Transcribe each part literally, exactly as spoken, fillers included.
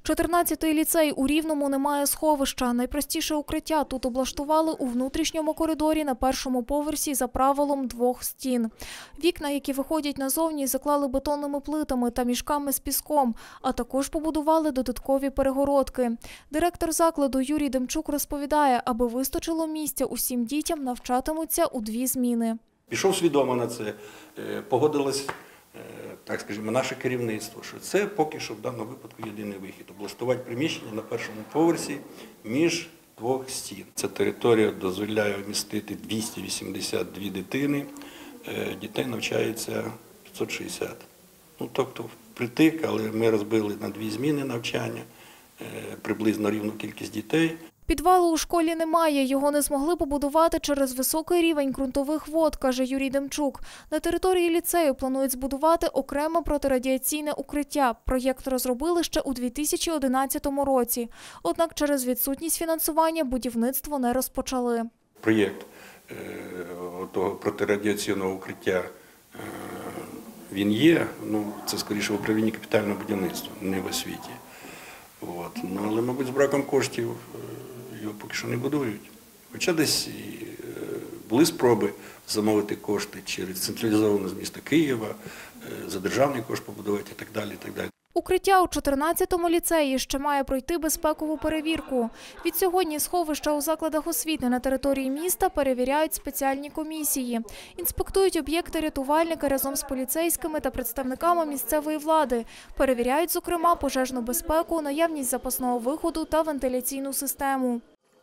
чотирнадцятий ліцей у Рівному не має сховища. Найпростіше укриття тут облаштували у внутрішньому коридорі на першому поверсі за правилом двох стін. Вікна, які виходять назовні, заклали бетонними плитами та мішками з піском, а також побудували додаткові перегородки. Директор закладу Юрій Демчук розповідає, аби вистачило місця усім дітям, навчатимуться у дві зміни. Пішов свідомо на це, погодилось, так скажімо, наше керівництво, що це поки що в даному випадку єдиний вихід – облаштувати приміщення на першому поверсі між двох стін. Ця територія дозволяє вмістити двісті вісімдесят дві дитини, дітей навчається п'ятсот шістдесят. Ну, тобто впритик, але ми розбили на дві зміни навчання, приблизно рівну кількість дітей. Підвалу у школі немає, його не змогли побудувати через високий рівень ґрунтових вод, каже Юрій Демчук. На території ліцею планують збудувати окреме протирадіаційне укриття. Проєкт розробили ще у дві тисячі одинадцятому році. Однак через відсутність фінансування будівництво не розпочали. Проєкт того протирадіаційного укриття, він є, ну, це скоріше в управлінні капітального будівництва, не в освіті. От. Ну, але, мабуть, з браком коштів його поки що не будують. Хоча десь і були спроби замовити кошти через централізовану з міста Києва, за державний кошт побудувати і так далі, і так далі. Укриття у чотирнадцятому ліцеї ще має пройти безпекову перевірку. Відсьогодні сховища у закладах освіти на території міста перевіряють спеціальні комісії. Інспектують об'єкти рятувальники разом з поліцейськими та представниками місцевої влади. Перевіряють, зокрема, пожежну безпеку, наявність запасного виходу та вентиляційну систему.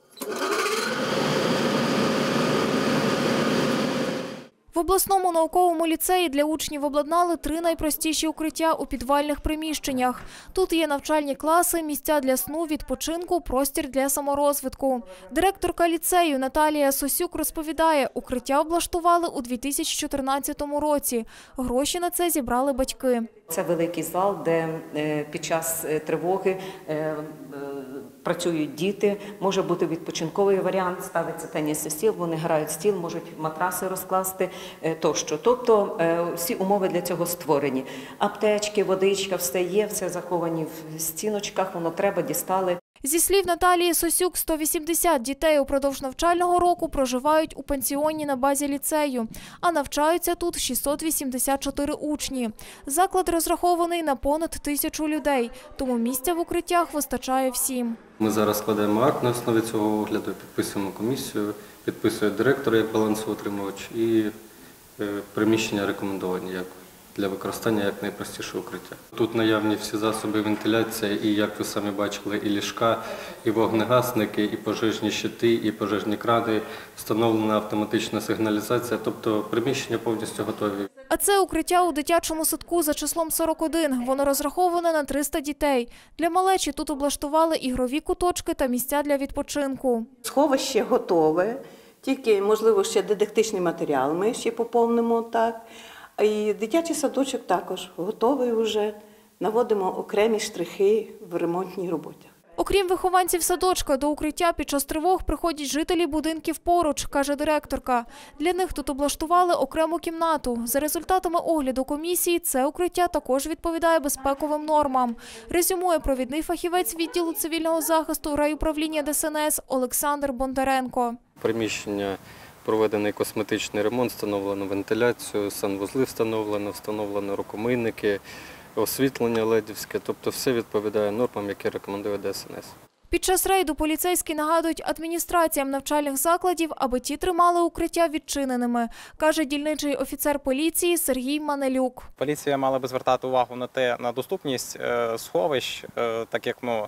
В обласному науковому ліцеї для учнів обладнали три найпростіші укриття у підвальних приміщеннях. Тут є навчальні класи, місця для сну, відпочинку, простір для саморозвитку. Директорка ліцею Наталія Сосюк розповідає, укриття облаштували у дві тисячі чотирнадцятому році. Гроші на це зібрали батьки. Це великий зал, де під час тривоги працюють діти, може бути відпочинковий варіант, ставиться тенісний стіл, вони грають стіл, можуть матраси розкласти тощо. Тобто всі умови для цього створені. Аптечки, водичка, все є, все заховані в стіночках, воно треба, дістали. Зі слів Наталії Сосюк, сто вісімдесят дітей упродовж навчального року проживають у пансіоні на базі ліцею, а навчаються тут шістсот вісімдесят чотири учні. Заклад розрахований на понад тисячу людей, тому місця в укриттях вистачає всім. Ми зараз складаємо акт на основі цього огляду, підписуємо комісію, підписує директор як балансоутримувач і приміщення рекомендовані як для використання як найпростіше укриття. Тут наявні всі засоби вентиляції, і, як ви самі бачили, і ліжка, і вогнегасники, і пожежні щити, і пожежні крани, встановлена автоматична сигналізація, тобто приміщення повністю готові. А це укриття у дитячому садку за числом сорок один. Воно розраховане на триста дітей. Для малечі тут облаштували ігрові куточки та місця для відпочинку. Сховище готове, тільки, можливо, ще дидактичний матеріал ми ще поповнимо, так. І дитячий садочок також готовий вже, наводимо окремі штрихи в ремонтній роботі. Окрім вихованців садочка, до укриття під час тривог приходять жителі будинків поруч, каже директорка. Для них тут облаштували окрему кімнату. За результатами огляду комісії, це укриття також відповідає безпековим нормам. Резюмує провідний фахівець відділу цивільного захисту райуправління Де Ес Ен Ес Олександр Бондаренко. Приміщення проведений косметичний ремонт, встановлено вентиляцію, санвузли встановлено, встановлено рукомийники, освітлення ледівське, тобто все відповідає нормам, які рекомендує Де Ес Ен Ес. Під час рейду поліцейські нагадують адміністраціям навчальних закладів, аби ті тримали укриття відчиненими, каже дільничий офіцер поліції Сергій Манелюк. Поліція мала би звертати увагу на те, на доступність сховищ, так як ну,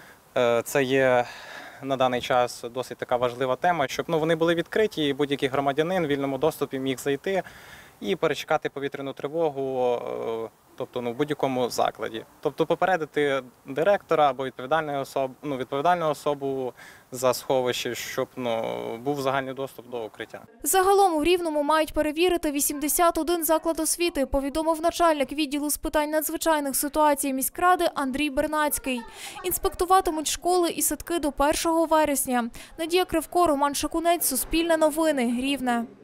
це є на даний час досить така важлива тема, щоб ну, вони були відкриті і будь-який громадянин в вільному доступі міг зайти і перечекати повітряну тривогу, тобто ну, в будь-якому закладі. Тобто попередити директора або відповідальну особу, ну, відповідальну особу за сховище, щоб ну, був загальний доступ до укриття. Загалом у Рівному мають перевірити вісімдесят один заклад освіти, повідомив начальник відділу з питань надзвичайних ситуацій міськради Андрій Бернацький. Інспектуватимуть школи і садки до першого вересня. Надія Кривко, Роман Шакунець, Суспільне новини, Рівне.